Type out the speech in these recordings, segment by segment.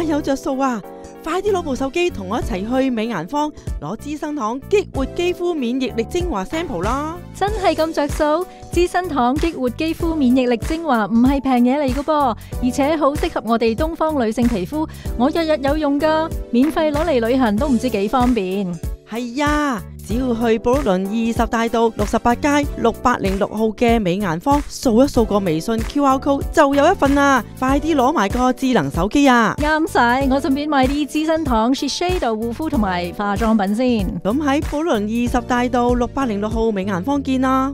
有着數啊！快啲攞部手機同我一齊去美顏坊攞資生堂激活肌膚免疫力精華 sample 啦！ 真係咁着數？資生堂激活肌膚免疫力精華唔係平嘢嚟㗎噃，而且好適合我哋東方女性皮膚，我日日有用㗎，免費攞嚟旅行都唔知幾方便。 係呀，只要去布魯倫20大道68街606號嘅美顏坊，掃一掃個微信 QR code 就有一份啦！快啲攞埋個智能手機啊！ 啱晒，我順便買啲資生堂 Shiseido 護膚同埋化妝品先。 咁喺布魯倫20大道6806號美顏坊見啦！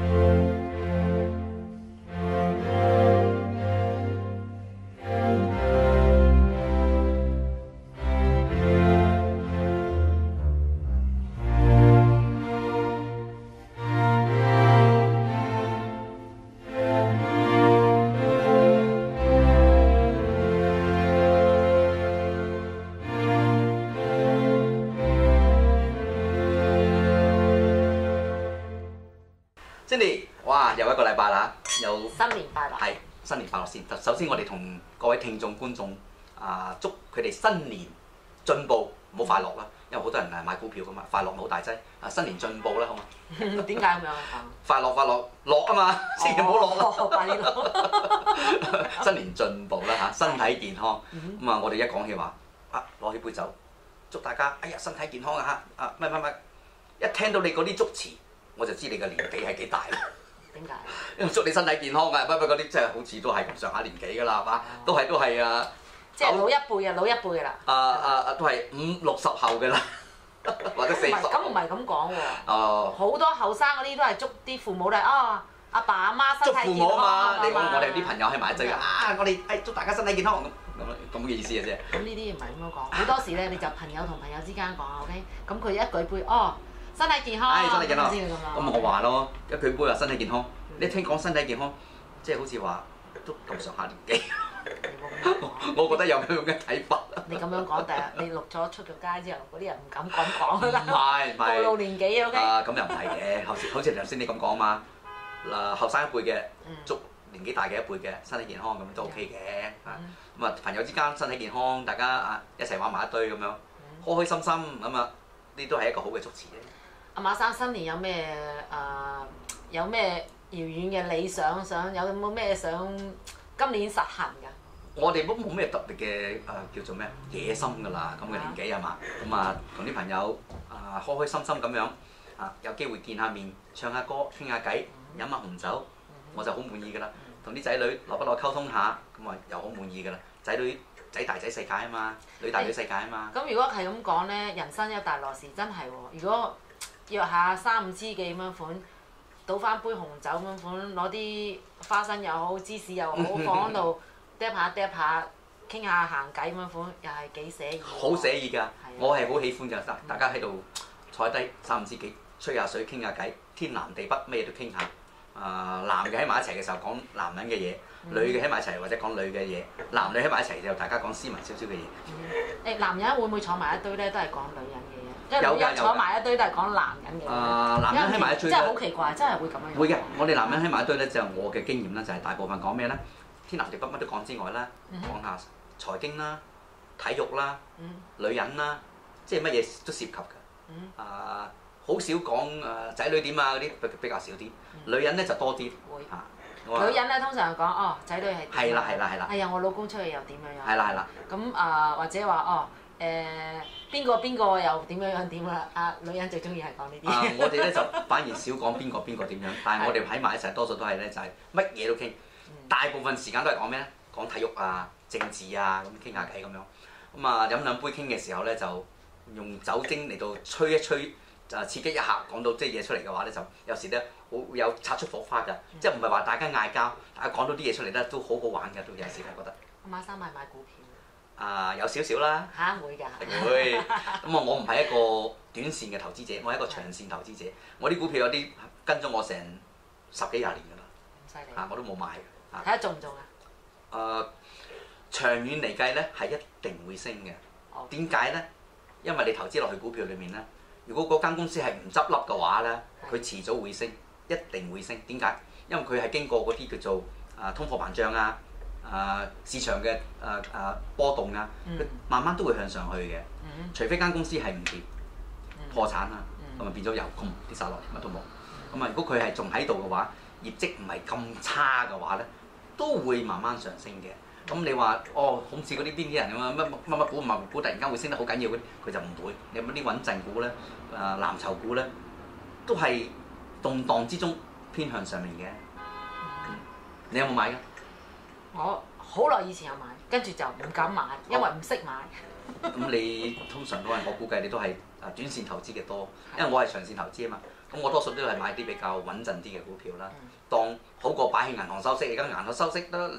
Cindy，哇！又一個禮拜啦，又新年快樂。 係新年快樂先。首先，我哋同各位聽眾觀眾祝佢哋新年進步，唔好快樂啦。因為好多人買股票噶嘛，快樂冇大劑。新年進步啦，好嘛？ 點解咁樣？ 快樂樂啊嘛，千祈唔好落啦。 快啲落。 新年進步啦嚇，身體健康。咁啊，我哋一講起話攞起杯酒，祝大家身體健康啊嚇！乜，一聽到你嗰啲祝詞，我就知你嘅年紀係幾大啦。 點解？ 因為祝你身體健康啊！不過嗰啲真係好似都係咁上下年紀㗎啦，係嘛？都係啊！ 即係老一輩㗎啦。 都係50、60後㗎啦，或者40。 咁唔係咁講喎。 哦。 好多後生嗰啲都係祝啲父母咧，阿爸阿媽身體健康。 祝父母啊嘛！你講我哋啲朋友喺埋一齊我哋祝大家身體健康咁嘅意思嘅啫。 咁呢啲唔係咁樣講，好多時咧你就朋友同朋友之間講 OK，咁佢一舉杯身體健康， 身體健康先咁樣。 咁我話咯，一舉杯話身體健康，你聽講身體健康，即係好似話都咁上下年紀。我覺得有咁樣嘅睇法。 你咁樣講，第日你錄咗出咗街之後，嗰啲人唔敢講啦。 唔係暴露年紀 OK。 咁又唔係嘅，好似頭先你咁講嘛。後生一輩嘅祝年紀大嘅一輩嘅身體健康咁都 OK 嘅。咁啊朋友之間身體健康，大家一齊玩埋一堆咁樣，開開心心咁啊，呢都係一個好嘅祝詞啫。 阿馬生新年有咩遙遠嘅理想？有冇咩想今年實行㗎？ 我哋都冇咩特別嘅叫做咩野心㗎啦，咁嘅年紀係嘛？咁啊同啲朋友開開心心咁樣有機會見下面，唱下歌，傾下偈，飲下紅酒，我就好滿意㗎啦。同啲仔女耐不耐溝通下，咁啊又好滿意㗎啦。仔大仔世界啊嘛，女大女世界啊嘛。 咁如果係咁講咧，人生有大樂事真係喎。如果約下3、5知己咁樣款，倒翻杯紅酒咁樣款，攞啲花生又好，芝士又好，放喺度嗒下，傾下行偈咁樣款，又係幾寫意。 好寫意㗎，我係好喜歡㗎。大家喺度坐低3、5知己，吹下水傾下偈，天南地北咩都傾下。男嘅喺埋一齊嘅時候講男人嘅嘢，女嘅喺埋一齊或者講女嘅嘢，男女喺埋一齊就大家講斯文少少嘅嘢。 男人會唔會坐埋一堆咧？都係講女人嘅嘢。因為女人坐埋一堆都係講男人嘅嘢。 男人喺埋一堆真係好奇怪，真係會咁樣。 會嘅，我哋男人喺埋一堆咧，就我嘅經驗咧，就係大部分講咩咧？天南地北乜都講之外啦，講下財經啦、體育啦、女人啦，即係乜嘢都涉及㗎。好少講仔女點啊嗰啲比較少啲，女人咧就多啲。 會女人咧通常講仔女係點？ 係啦。 哎呀，我老公出去又點樣？ 係啦。 咁或者話邊個又點樣點啦？女人最中意係講呢啲。 我哋咧就反而少講邊個點樣，但係我哋喺埋一齊多數都係咧就係乜嘢都傾，大部分時間都係講咩咧？講體育啊、政治啊咁傾下偈咁樣。咁飲兩杯傾嘅時候咧，就用酒精嚟到吹一吹。就刺激一下，講到即係嘢出嚟嘅話咧，就有時咧會有擦出火花㗎，即係唔係話大家嗌交，大家講到啲嘢出嚟咧都好好玩㗎，都有時我覺得。 阿馬生買股票？ 有少少啦。會㗎。會。咁我唔係一個短線嘅投資者，我係一個長線投資者。我啲股票有啲跟咗我成10幾20年㗎啦。 咁犀利。 我都冇賣。 睇下中唔中啊？ 長遠嚟計咧係一定會升嘅。點解咧？因為你投資落去股票裏面咧。如果嗰間公司係唔執笠嘅話咧，佢遲早會升，一定會升。點解？因為佢係經過嗰啲叫做通貨膨脹啊、 市場嘅波動啊，佢慢慢都會向上去嘅。除非間公司係唔掂破產啊，咁啊變咗又空跌晒落嚟乜都冇。咁啊，如果佢係仲喺度嘅話，業績唔係咁差嘅話咧，都會慢慢上升嘅。咁你話好似嗰啲邊啲人咁啊，乜股物股突然間會升得好緊要嗰啲，佢就唔會。你有啲穩陣股咧，藍籌股咧，都係動盪之中偏向上面嘅。你有冇買㗎？ 我好耐以前有買，跟住就唔敢買，因為唔識買。 咁你通常都係我估計你都係短線投資嘅多，因為我係長線投資啊嘛。咁我多數都係買啲比較穩陣啲嘅股票啦，當好過擺去銀行收息。而家銀行收息得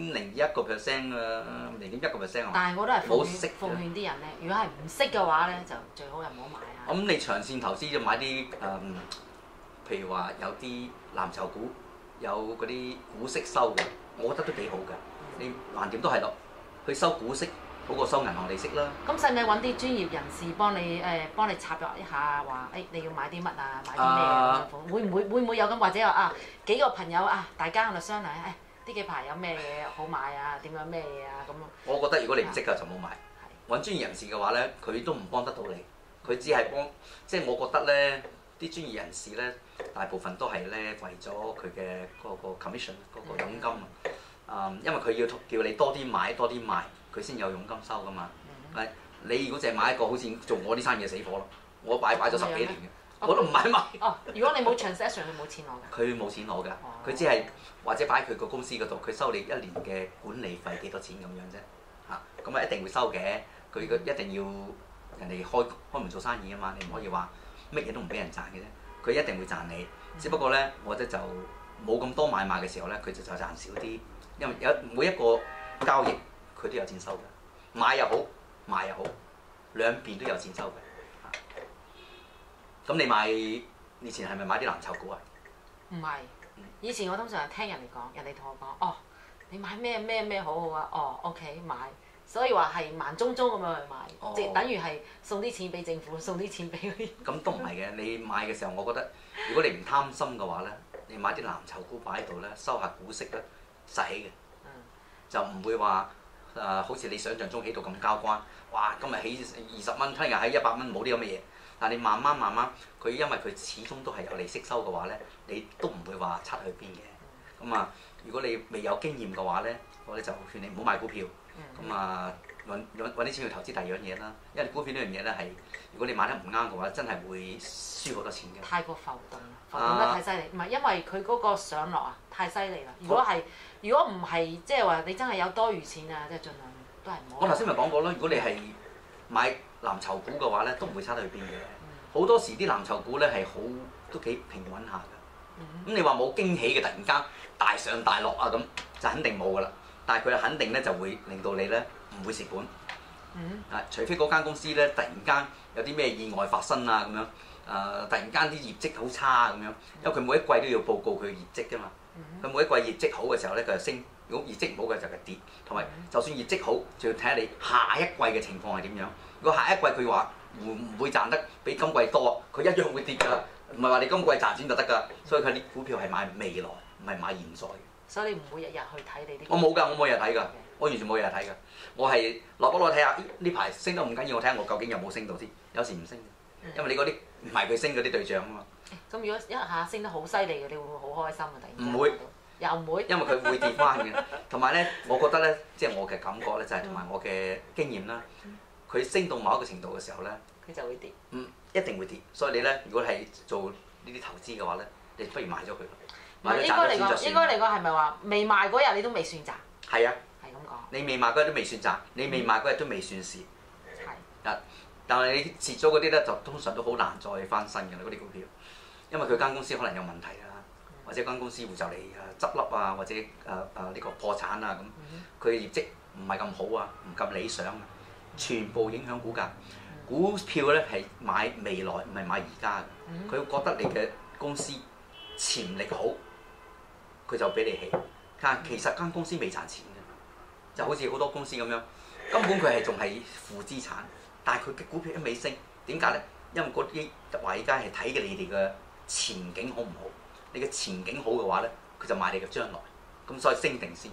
0.01%啊，0.1%啊。 但係我都係奉勸啲人咧，如果係唔識嘅話咧，就最好係唔好買啊。 咁你長線投資就買啲譬如話有啲藍籌股，有嗰啲股息收嘅，我覺得都幾好㗎。你橫掂都係咯，去收股息好過收銀行利息啦。 咁使唔使揾啲專業人士幫你插入一下，話你要買啲乜啊，買啲咩啊？會唔會有咁，或者話幾個朋友大家喺度商量，呢幾排有咩嘢好買啊？點樣咩嘢啊？咁我覺得如果你唔識㗎就冇買。揾專業人士嘅話咧，佢都唔幫得到你，佢只係幫，即係我覺得咧，啲專業人士咧，大部分都係咧為咗佢嘅嗰個 commission 嗰個佣金因為佢要叫你多啲買多啲賣，佢先有佣金收㗎嘛。你如果淨係買一個，好似做我啲生意死火咯，我擺咗10幾年嘅，我都唔買賣。 如果你冇 transaction，佢冇錢攞㗎。 佢冇錢攞㗎，佢只係或者擺佢個公司嗰度，佢收你1年嘅管理費幾多錢咁樣啫。咁一定會收嘅，佢一定要人哋開門做生意啊嘛，你唔可以話乜嘢都唔俾人賺嘅啫，佢一定會賺你。只不過咧，我覺得就冇咁多買賣嘅時候咧，佢就賺少啲，因為每一個交易佢都有錢收嘅，買又好賣又好，兩邊都有錢收嘅。咁你買以前係咪買啲藍籌股啊？ 唔係，以前我通常係聽人哋講，人哋同我講，你買咩好好啊，OK 買。所以話係慢中中咁樣去買，即係等於係送啲錢俾政府，送啲錢俾嗰啲。 咁都唔係嘅，你買嘅時候，我覺得如果你唔貪心嘅話咧，你買啲藍籌股擺喺度咧，收下股息咧，實起嘅，就唔會話好似你想象中起到咁交關。哇！今日起20蚊，聽日起100蚊，冇啲咁嘅嘢。但你慢慢，佢因為佢始終都係有利息收嘅話咧，你都唔會話差去邊嘅。咁如果你未有經驗嘅話咧，我哋就勸你唔好買股票。咁揾啲錢去投資第二樣嘢啦，因為股票呢樣嘢咧係，如果你買得唔啱嘅話，真係會輸好多錢嘅。 太過浮動得太犀利，唔係因為佢嗰個上落太犀利啦。如果唔係，即係話你真係有多餘錢啊，即係盡量都係唔好。 我頭先咪講過啦，如果你係買藍籌股嘅話咧，都唔會差得去邊嘅。好多時啲藍籌股咧係都幾平穩下㗎。咁你話冇驚喜嘅，突然間大上大落咁，就肯定冇㗎啦。但係佢肯定咧就會令到你咧唔會蝕本，除非嗰間公司咧突然間有啲咩意外發生啊咁樣，突然間啲業績好差咁樣，因為佢每一季都要報告佢業績㗎嘛，佢每一季業績好嘅時候咧佢就升，如果業績唔好嘅就係跌，同埋就算業績好，就要睇下你下一季嘅情況係點樣。如果下一季佢話唔會賺得比今季多，佢一樣會跌㗎，唔係話你今季賺錢就得㗎，所以佢啲股票係買未來，唔係買現在。 所以你唔會日日去睇你啲。 我冇㗎，我冇日日睇㗎，我完全冇日日睇㗎。我係落睇下，呢排升得唔緊要，我睇下我究竟有冇升到先。有時唔升，因為你嗰啲唔係佢升嗰啲對象啊嘛。 咁如果一下升得好犀利嘅，你會唔會好開心啊？突然間唔會， 又唔會。 因為佢會跌翻嘅。同埋咧，我覺得咧，即係我嘅感覺咧，就係同埋我嘅經驗啦。佢升到某一個程度嘅時候咧， 佢就會跌。 一定會跌。所以你咧，如果係做呢啲投資嘅話咧，你不如買咗佢。 應該嚟講係咪話未賣嗰日你都未算賺？ 係啊， 係咁講。 你未賣嗰日都未算賺，你未賣嗰日都未算蝕。 係。 但係你蝕咗嗰啲咧，就通常都好難再翻身㗎啦，嗰啲股票，因為佢間公司可能有問題啦，或者間公司會就嚟執笠啊，或者呢個破產啊咁，佢嘅業績唔係咁好啊，唔咁理想啊，全部影響股價。股票咧係買未來，唔係買而家嘅。佢覺得你嘅公司潛力好，佢就俾你起。但其實間公司未賺錢嘅，就好似好多公司咁樣，根本佢係仲係負資產，但係佢嘅股票一味升，點解咧？因為嗰啲華爾街係睇嘅你哋嘅前景好唔好？你嘅前景好嘅話咧，佢就買你嘅將來，咁所以升定先。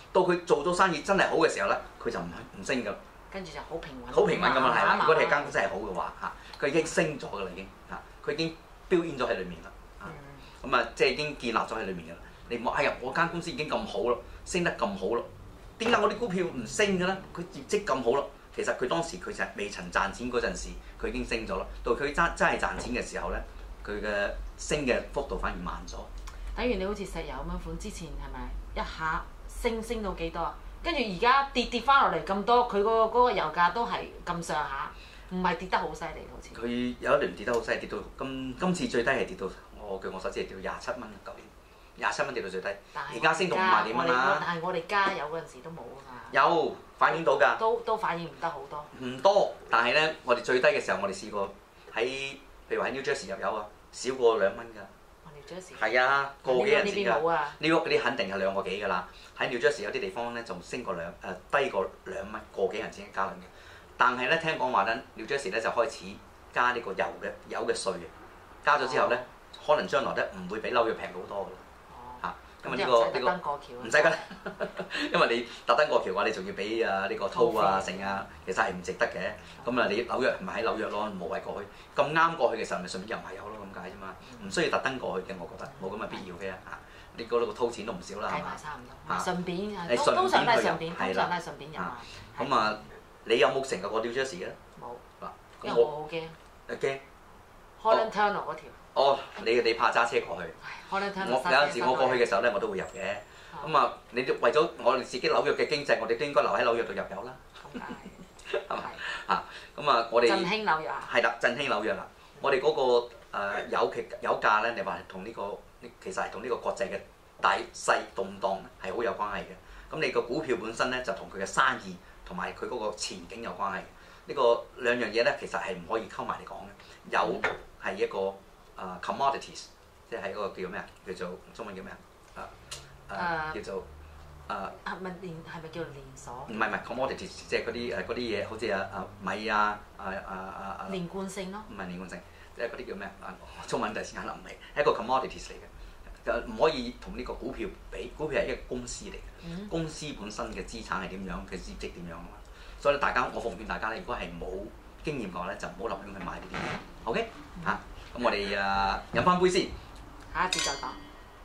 到佢做到生意真係好嘅時候咧，佢就唔升㗎。 跟住就好平穩。 好平穩咁樣係啦。如果你係間公司司係好嘅話嚇，佢已經升咗㗎啦已經嚇，佢已經標煙咗喺裡面啦。咁啊，即係已經建立咗喺裏面㗎啦。你唔好，哎呀，我間公司已經咁好咯，升得咁好咯，點解我啲股票唔升嘅咧？佢業績咁好咯，其實佢當時佢就係未曾賺錢嗰陣時，佢已經升咗咯。到佢真係賺錢嘅時候咧，佢嘅升嘅幅度反而慢咗。 等於你好似石油咁樣款，之前係咪一下升到幾多啊？跟住而家跌翻落嚟咁多，佢嗰個油價都係咁上下，唔係跌得好犀利好似。 佢有一年跌得好犀利，跌到今次最低係跌到。據我所知係跌到27蚊，舊年27蚊跌到最低，而家升到50幾蚊啦。 但係我哋加油嗰陣時都冇啊嘛。 有反映到㗎。 都反映唔得好多。 唔多，但係咧，我哋最低嘅時候，我哋試過喺，譬如話喺 New Jersey 入油啊，少過2蚊㗎。 New Jersey。 係啊，個幾人時㗎。 呢呢屋嗰啲肯定係2個幾㗎啦。喺 New Jersey 有啲地方咧，仲升過低過2蚊，個幾人先加侖嘅。但係咧，聽講話咧 ，New Jersey 咧就開始加呢個油嘅稅嘅，加咗之後咧。可能將來咧唔會比紐約平好多㗎啦嚇，因為呢個唔使㗎，因為你特登過橋嘅話，你仲要俾呢個套啊剩啊，其實係唔值得嘅。咁啊，你紐約咪喺紐約咯，無謂過去。咁啱過去嘅時候，咪順便入埋油咯咁解啫嘛，唔需要特登過去嘅，我覺得冇咁嘅必要嘅嚇。你嗰度套錢都唔少啦，係嘛？ 差唔多。順便你通常都係順便， 係啦， 順便入啊。 咁啊，你有冇成日過 New Jersey 嘅？ 冇。 嗱， 因為我好驚。 驚 Holland Tunnel 嗰條。 哦，你怕揸車過去？我有陣時我過去嘅時候咧，我都會入嘅。咁啊，你為咗我哋自己紐約嘅經濟，我哋都應該留喺紐約度入油啦。 咁解。 係嘛？嚇，咁啊，我哋振興紐約啊。 係啦，振興紐約啦。我哋嗰個油價咧，你話同呢個其實係同呢個國際嘅大細動盪係好有關係嘅。咁你個股票本身咧就同佢嘅生意同埋佢嗰個前景有關係。呢個兩樣嘢咧，其實係唔可以溝埋嚟講嘅。油係一個commodities， 即係一個叫咩啊？叫做中文叫咩啊？叫做係咪叫連鎖？ 唔係 commodities， 即係嗰啲嘢，好似米啊連貫性咯。 唔係連貫性，即係嗰啲叫咩啊？中文就時間諗唔起，係一個 commodities 嚟嘅，唔可以同呢個股票比。股票係一個公司嚟嘅，公司本身嘅資產係點樣，佢業績點樣啊嘛。所以大家我奉勸大家咧，如果係冇經驗嘅話咧，就唔好立亂去買呢啲嘢。OK 嚇。咁我哋飲翻杯先， 下一節再講。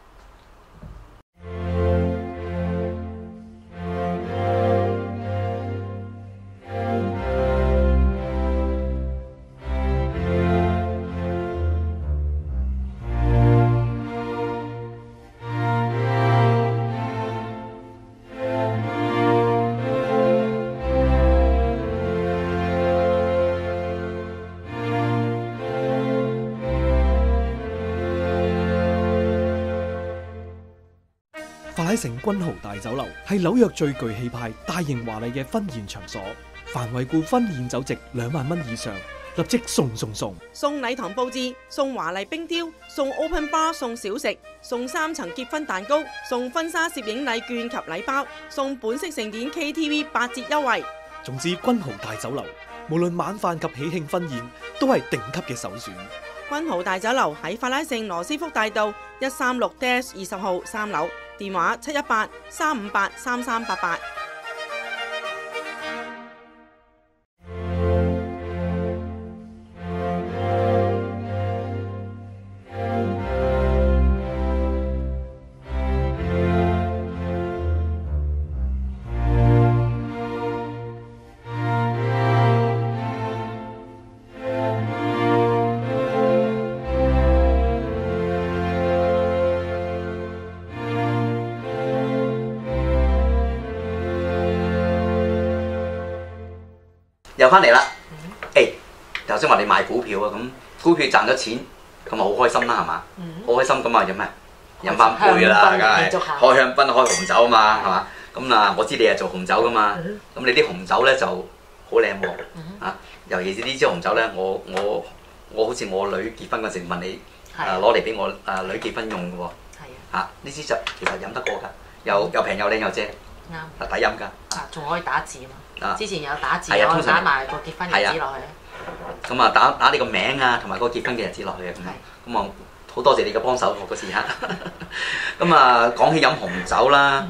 法拉盛君豪大酒樓係紐約最具氣派、大型華麗嘅婚宴場所。凡惠顧婚宴酒席2萬蚊以上，立即送！ 送禮堂佈置，送華麗冰雕，送 open bar， 送小食，送3層結婚蛋糕，送婚紗攝影禮券及禮包，送本色盛典 KTV 8折優惠。 總之，君豪大酒樓無論晚飯及喜慶婚宴都係頂級嘅首選。 君豪大酒樓喺法拉盛羅斯福大道136-20號3樓，電話718-358-3388。 又翻嚟啦！頭先話你買股票啊，咁股票賺咗錢，咁啊好開心啦，係嘛？好開心咁啊飲咩？飲翻杯啦，梗係開香檳、開紅酒啊嘛，係嘛？咁啊，我知你係做紅酒噶嘛，咁你啲紅酒咧就好靚喎，啊！尤其是呢支紅酒咧，我好似我女結婚嗰時問你攞嚟俾我女結婚用嘅喎，嚇呢支就其實飲得過㗎，又平又靚又正， 啱， 抵飲㗎， 仲可以打字啊嘛！之前有打字， 我打埋個結婚日子落去。 咁啊，打你個名啊，同埋嗰個結婚嘅日子落去啊，咁啊好多謝你嘅幫手喎嗰次嚇。咁啊講起飲紅酒啦，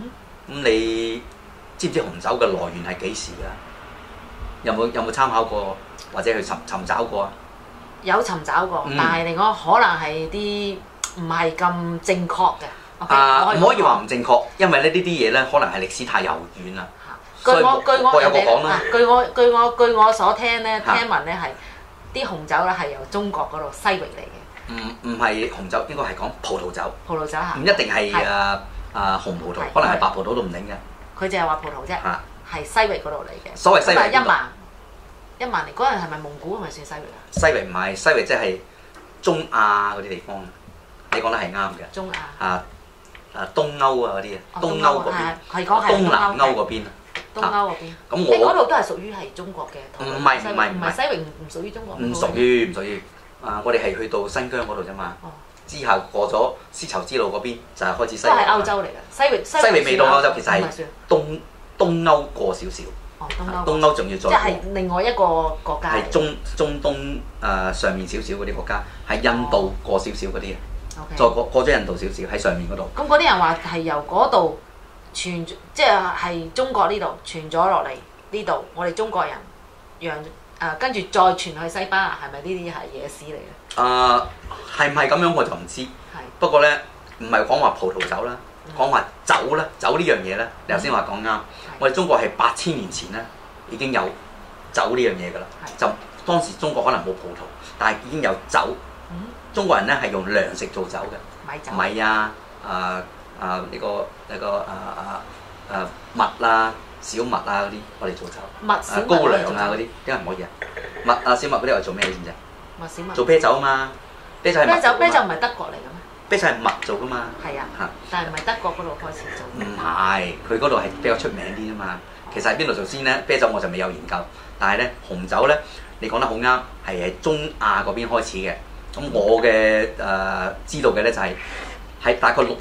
咁你知唔知紅酒嘅來源係幾時㗎？有冇參考過或者去尋找過啊？ 有尋找過，但係另外可能係啲唔係咁正確嘅。 唔可以話唔正確，因為咧呢啲嘢咧可能係歷史太悠遠啦。 據我各有各講啦。 據我所聽咧，聽聞咧係啲紅酒咧係由中國嗰度西域嚟嘅。 唔係紅酒，應該係講葡萄酒。 葡萄酒嚇。 唔一定係紅葡萄，可能係白葡萄都唔定嘅。 佢淨係話葡萄啫，係西域嗰度嚟嘅。 所謂西域邊度？ 一萬年嗰陣係咪蒙古係咪算西域啊？ 西域唔係，西域即係中亞嗰啲地方。你講得係啱嘅。 中亞。 東歐啊嗰啲啊，東歐嗰邊， 係講係東南歐嗰邊啊。 東歐嗰邊。 咁嗰度都係屬於係中國嘅。 唔係西域唔屬於中國。 唔屬於。我哋係去到新疆嗰度啫嘛。之後過咗絲綢之路嗰邊就係開始西域。都係歐洲嚟嘅，西域未到歐洲，其實係東歐過少少。東歐仲要再。 即係另外一個國家。 係中東上面少少嗰啲國家，係印度過少少嗰啲。再過咗印度少少喺上面嗰度。咁嗰啲人話係由嗰度傳，即係中國呢度傳咗落嚟呢度，我哋中國人跟住再傳去西班牙，係咪呢啲係野史嚟嘅？ 係唔係咁樣我就唔知。不過咧，唔係講話葡萄酒啦，講話酒啦，酒呢樣嘢咧，你頭先話講啱。我哋中國係8000年前咧已經有酒呢樣嘢㗎啦。就當時中國可能冇葡萄，但係已經有酒。中國人咧係用糧食做酒嘅，米啊，呢個麥啦、小麥啊嗰啲，我哋做酒。高粱啊嗰啲，點解唔可以啊？麥啊、小麥嗰啲我做咩你知唔知啊？ 麥小麥。 做啤酒啊嘛，啤酒唔係德國嚟嘅咩？ 啤酒係麥做㗎嘛。係啊。但係唔係德國嗰度開始做？ 唔係，佢嗰度係比較出名啲啊嘛。其實喺邊度做先咧？啤酒我就未有研究，但係咧紅酒咧，你講得好啱，係喺中亞嗰邊開始嘅。咁我嘅知道嘅咧就係喺大概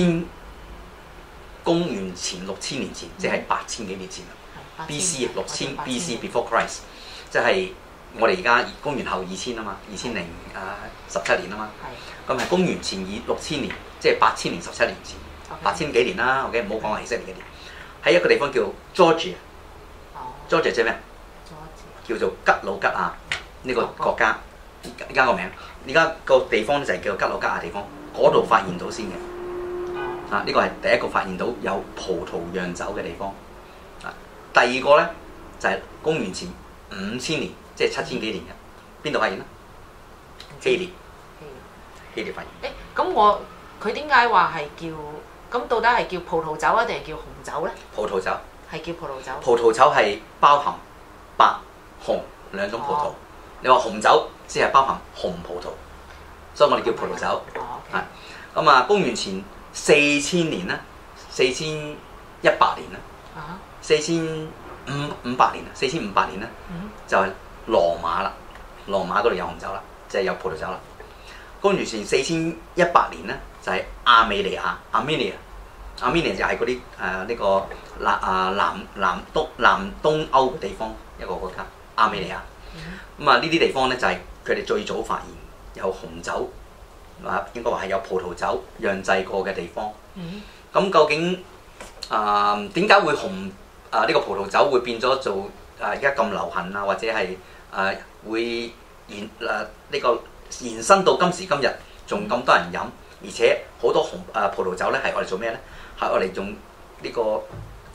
公元前6000年前，即係8000幾年前啦。B.C. 6000 B.C. Before Christ， 即係我哋而家公元後2000啊嘛，2017年啊嘛。咁係公元前6000年，即係8000年17年前，8000幾年啦。OK， 唔好講係希臘幾年。喺一個地方叫 Georgia。Georgia 即係咩？叫做吉魯吉亞呢個國家。而家個名，而家個地方就係叫吉魯吉亞地方，嗰度發現到先嘅。呢個係第一個發現到有葡萄釀酒嘅地方。第二個咧就係公元前5000年，即係7000幾年嘅，邊度發現咧？希臘發現。 咁佢點解話係叫？咁到底係叫葡萄酒啊，定係叫紅酒咧？ 葡萄酒。係叫葡萄酒。 葡萄酒係包含白、紅兩種葡萄。你話紅酒只係包含紅葡萄，所以我哋叫葡萄酒。咁啊，公元前4000年啦，4100年啦，4500年啦，4500年啦，就係羅馬啦。羅馬嗰度有紅酒啦，即係有葡萄酒啦。公元前4100年咧，就係亞美尼亞 （Armenia）。Armenia 就係嗰啲呢個南東歐嘅地方一個國家，亞美尼亞。咁啊，呢啲地方咧就係佢哋最早發現有紅酒，應該話係有葡萄酒釀製過嘅地方。咁究竟點解會呢個葡萄酒會變咗做而家咁流行啊？或者係會呢個延伸到今時今日仲咁多人飲，而且好多葡萄酒咧係我哋做咩咧？係我哋用呢個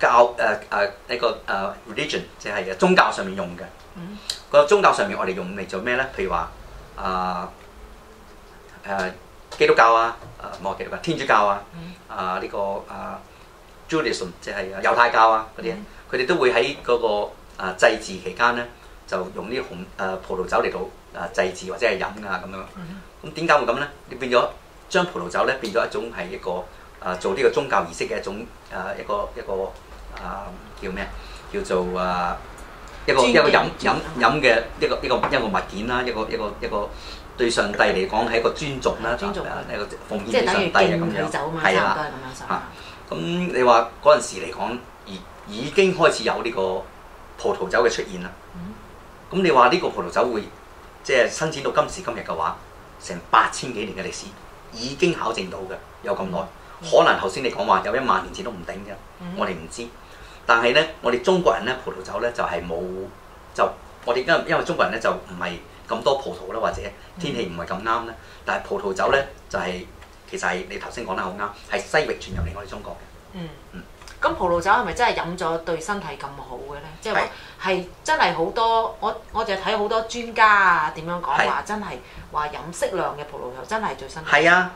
religion， 即係宗教上面用嘅。個宗教上面我哋用嚟做咩咧？譬如話基督教啊，冇基督教，天主教啊，呢個Judaism 即係猶太教啊嗰啲，佢哋都會喺嗰個祭祀期間咧，就用呢葡萄酒嚟到祭祀或者係飲啊咁樣。咁點解會咁咧？你變咗將葡萄酒咧變咗一種係一個做呢個宗教儀式嘅一種一個叫咩？叫做一個飲嘅一個物件啦，一個對上帝嚟講係一個尊重啦，一個奉獻俾上帝啊咁樣，係啦。咁你話嗰陣時嚟講，已經開始有呢個葡萄酒嘅出現啦。咁你話呢個葡萄酒會即係伸展到今時今日嘅話，成8000幾年嘅歷史已經考證到嘅，有咁耐。 可能頭先你講話有1萬年前都唔定嘅，我哋唔知。但係咧，我哋中國人咧葡萄酒咧就係冇就我哋因為中國人咧就唔係咁多葡萄啦，或者天氣唔係咁啱咧。但係葡萄酒咧就係、其實係你頭先講得好啱，係西域傳入嚟我哋中國嘅。 咁葡萄酒係咪真係飲咗對身體咁好嘅咧？即係話係真係好多，我就睇好多專家啊點樣講話，真係話飲適量嘅葡萄酒真係對身體。 係啊，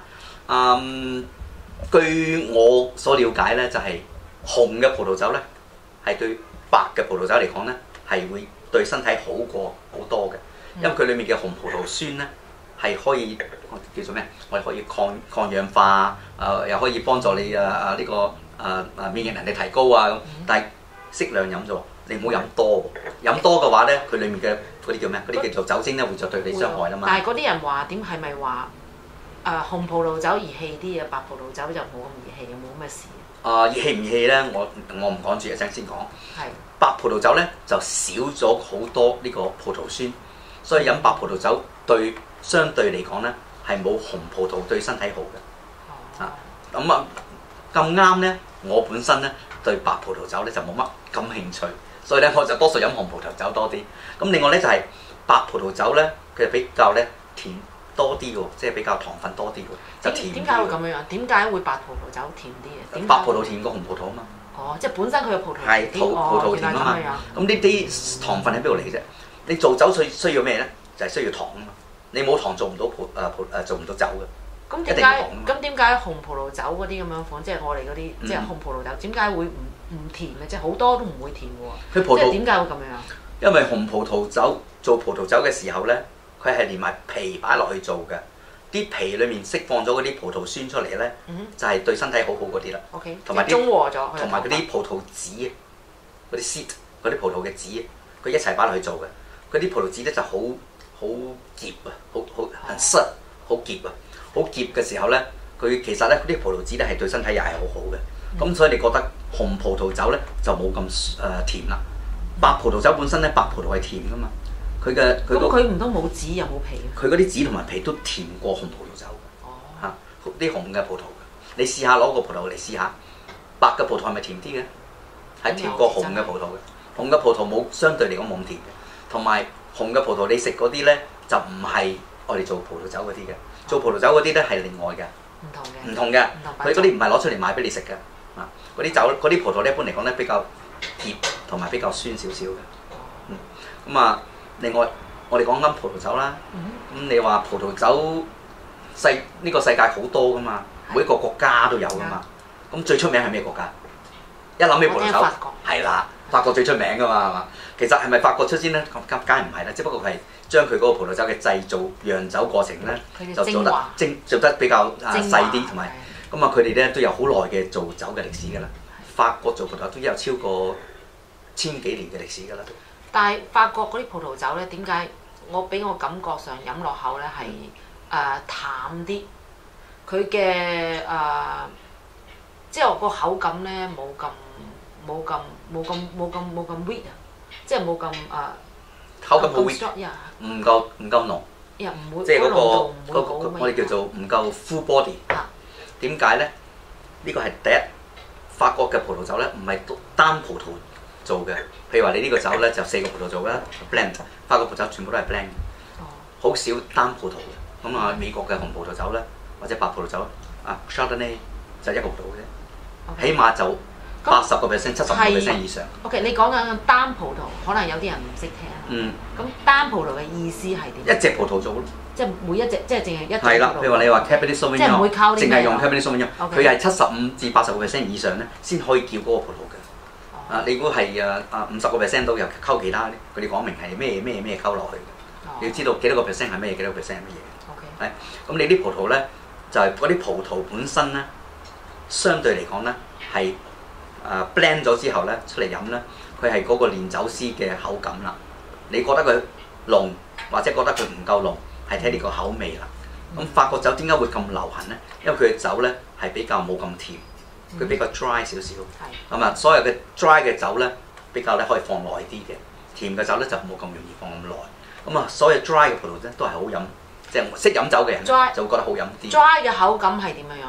據我所了解咧，就係、紅嘅葡萄酒咧係對白嘅葡萄酒嚟講咧係會對身體好過好多嘅，因為佢裡面嘅紅葡萄酸咧係可以叫做咩？我哋可以抗氧化又可以幫助你呢個免疫能力提高啊咁。但係適量飲啫喎，你唔好飲多喎。飲多嘅話咧，佢裡面嘅嗰啲叫咩？嗰啲叫做酒精咧，會就對你傷害啦嘛。 但係嗰啲人話點係咪話紅葡萄酒易氣啲啊，白葡萄酒就冇咁易氣，冇咩事？ 熱氣唔熱氣咧，我唔講住，一陣先講。 係白葡萄酒咧就少咗好多呢個葡萄酸，所以飲白葡萄酒相對嚟講咧係冇紅葡萄對身體好嘅。咁咁啱咧，我本身咧對白葡萄酒咧就冇乜咁興趣，所以咧我就多數飲紅葡萄酒多啲。咁另外咧就係、白葡萄酒咧，佢比較咧甜多啲喎，即係比較糖分多啲喎，就甜啲。 點解會咁樣樣？點解會白葡萄酒甜啲嘅？ 白葡萄甜過紅葡萄啊嘛。 哦，即係本身佢嘅葡萄係葡萄甜啊嘛。咁呢啲糖分喺邊度嚟嘅啫？你做酒需要咩咧？就係、需要糖啊嘛。你冇糖做唔到做唔到酒嘅。 咁點解紅葡萄酒嗰啲咁樣款，即係我哋嗰啲即係紅葡萄酒，點解會唔甜嘅？即係好多都唔會甜嘅喎。即係點解會咁樣？ 因為紅葡萄酒做葡萄酒嘅時候咧，佢係連埋皮擺落去做嘅。啲皮裡面釋放咗嗰啲葡萄酸出嚟咧，就係對身體好好嗰啲啦。同埋中和咗， 同埋嗰啲葡萄籽嗰啲 seed 嗰啲葡萄嘅籽，佢一齊擺落去做嘅。嗰啲葡萄籽咧就好澀啊，好濕，好澀啊。好澀嘅時候咧，佢其實咧啲葡萄籽咧係對身體又係好好嘅。咁所以你覺得紅葡萄酒咧就冇咁甜啦。白葡萄酒本身咧，白葡萄係甜噶嘛，佢唔通冇籽又冇皮？ 佢嗰啲籽同埋皮都甜過紅葡萄酒。啲紅嘅葡萄，你試下攞個葡萄嚟試下，白嘅葡萄係咪甜啲嘅？係甜過紅嘅葡萄嘅。紅嘅葡萄冇相對嚟講冇咁甜嘅，同埋紅嘅葡萄你食嗰啲咧就唔係我哋做葡萄酒嗰啲嘅。做葡萄酒嗰啲咧係另外嘅，唔同嘅，佢嗰啲唔係攞出嚟賣俾你食嘅，嗰啲葡萄咧一般嚟講咧比較澀同埋比較酸少少嘅。另外我哋講緊葡萄酒啦，咁你話葡萄酒呢個世界好多噶嘛，每一個國家都有噶嘛。咁最出名係咩國家？一諗起葡萄酒，係啦，法國最出名噶嘛，係嘛？其實係咪法國出先咧？梗係唔係啦，只不過係將佢嗰個葡萄酒嘅製造釀酒過程咧，就做得比較細啲，同埋咁佢哋咧都有好耐嘅做酒嘅歷史㗎啦。法國做葡萄酒都有超過1000幾年嘅歷史㗎啦。 但係法國嗰啲葡萄酒咧，點解俾我感覺上飲落口咧係淡啲？佢嘅即係個口感咧冇咁 weak 啊，即係冇咁口感好 weak， 唔夠濃，即係嗰個我哋叫做唔夠 full body。點解咧？呢個係第一，法國嘅葡萄酒咧唔係單葡萄做嘅。譬如話你呢個酒咧就4個葡萄做啦 blend， 法國葡萄酒全部都係 blend， 好少單葡萄嘅。咁美國嘅紅葡萄酒咧或者白葡萄酒Chardonnay 就1個葡萄嘅啫，起碼就80%、75% 以上。 OK， 你講緊單葡萄，可能有啲人唔識聽。咁單葡萄嘅意思係點？ 一隻葡萄做咯。 即係每一隻，即係淨係一隻葡萄。 係啦，譬如話你話 Cabernet Sauvignon， 即係唔會靠呢啲。 淨係用 Cabernet Sauvignon，佢係75%至80% 以上咧，先可以叫嗰個葡萄嘅。你如果係50% 都有溝其他啲，佢哋講明係咩溝落去嘅。你要知道幾多個 percent 係咩，幾多個 percent 係乜嘢。係，咁你啲葡萄咧就係嗰啲葡萄本身咧，相對嚟講咧係blend 咗之後咧出嚟飲咧，佢係嗰個煉酒師嘅口感啦。你覺得佢濃或者覺得佢唔夠濃，係睇你個口味啦。咁法國酒點解會咁流行咧？因為佢嘅酒咧係比較冇咁甜，佢比較 dry 少少。咁所有嘅 dry 嘅酒咧比較咧可以放耐啲嘅，甜嘅酒咧就冇咁容易放咁耐。所有 dry 嘅葡萄咧都係好飲，即係識飲酒嘅人就會覺得好飲啲。 dry 嘅口感係點樣樣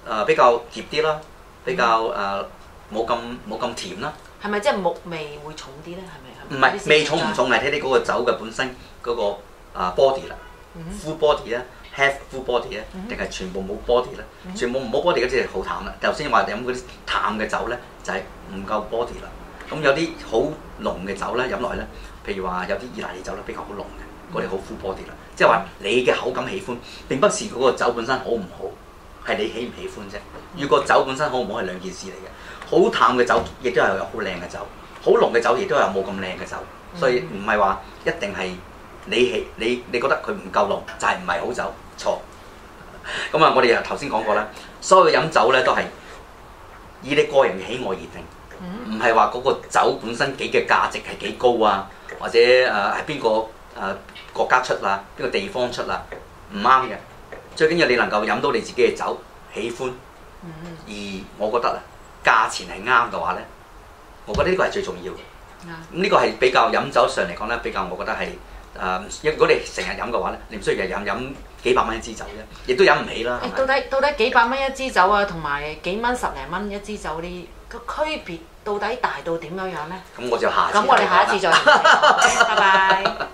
比較澀啲啦，比較冇咁甜啦。 係咪即係木味會重啲咧？係咪？ 唔係味重唔重係睇你嗰個酒嘅本身嗰個body 啦，full body 咧，half full body 咧，定係全部冇 body 咧？全部唔冇 body 嗰啲係好淡啦。頭先話飲嗰啲淡嘅酒咧，就係唔夠 body 啦。咁有啲好濃嘅酒咧飲落去咧，譬如話有啲意大利酒咧比較好濃嘅，嗰啲好 full body 啦。即係話你嘅口感喜歡，並不是嗰個酒本身好唔好，係你喜唔喜歡啫。如果酒本身好唔好係兩件事嚟嘅。好淡嘅酒亦都係有好靚嘅酒，好濃嘅酒亦都有冇咁靚嘅酒，所以唔係話一定係你覺得佢唔夠濃就係唔係好酒，錯。咁啊，我哋又頭先講過啦，所有飲酒咧都係以你個人嘅喜愛而定，唔係話嗰個酒本身幾嘅價值係幾高啊，或者係邊個國家出啊，邊個地方出啊，唔啱嘅。最緊要你能夠飲到你自己嘅酒，喜歡，而我覺得啊。價錢係啱嘅話咧，我覺得呢個係最重要嘅。咁呢個係比較飲酒上嚟講咧，比較我覺得係如果你成日飲嘅話咧，你唔需要日日飲幾百蚊一支酒啫，亦都飲唔起啦。 到底幾百蚊一支酒啊，同埋幾蚊十零蚊一支酒呢個區別到底大到點樣樣咧？ 咁我就下次。 咁我哋下一次再見。拜拜。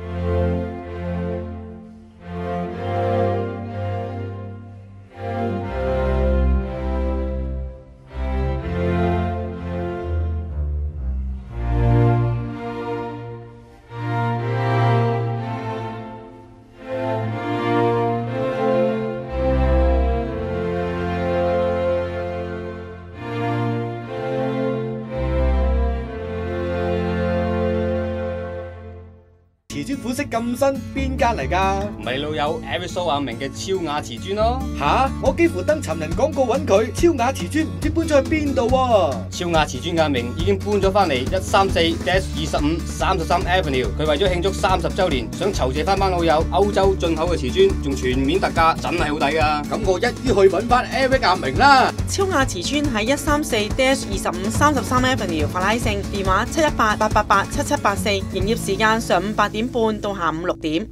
瓷磚款式咁新，邊間嚟㗎？ 咪老友 Everso 阿明嘅超雅瓷磚咯。 吓，我幾乎登尋人廣告揾佢，超雅瓷磚唔知搬咗去邊度喎？ 超雅瓷磚嘅阿明已經搬咗翻嚟134-25 33 Avenue， 佢為咗慶祝30週年，想籌借翻班老友歐洲進口嘅瓷磚，仲全面特價，真係好抵㗎。 咁我一於去揾翻 Eric 阿明啦。 超雅瓷磚喺134-25 33 Avenue 法拉盛，電話718-888-7784，營業時間上午8點半到下午6點。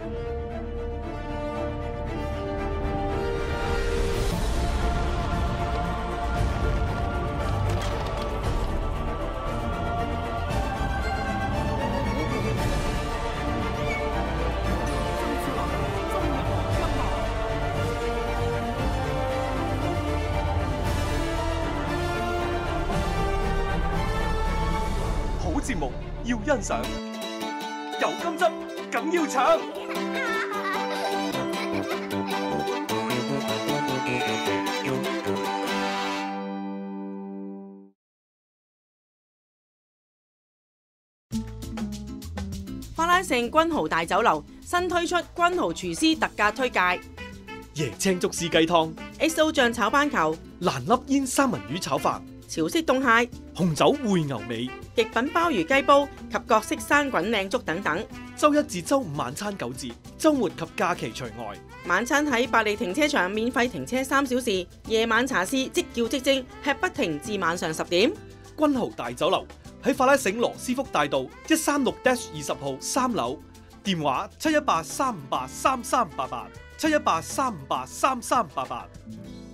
好節目要欣賞，有金質梗要搶。 法拉盛君豪大酒樓新推出君豪廚師特價推介： 椰青竹絲雞湯、 XO 醬炒班球、 蘭粒煙三文魚炒飯、 潮式凍蟹、 紅酒燴牛尾、 極品鮑魚雞煲及各式生滾靚粥等等。 周一至周五晚餐9折，週末及假期除外。 晚餐喺百利停車場免費停車3小時，夜晚茶肆即叫即蒸，吃不停至晚上10點。 君豪大酒樓喺法拉盛羅斯福大道136-20號3樓，電話718-358-3388，718-358-3388。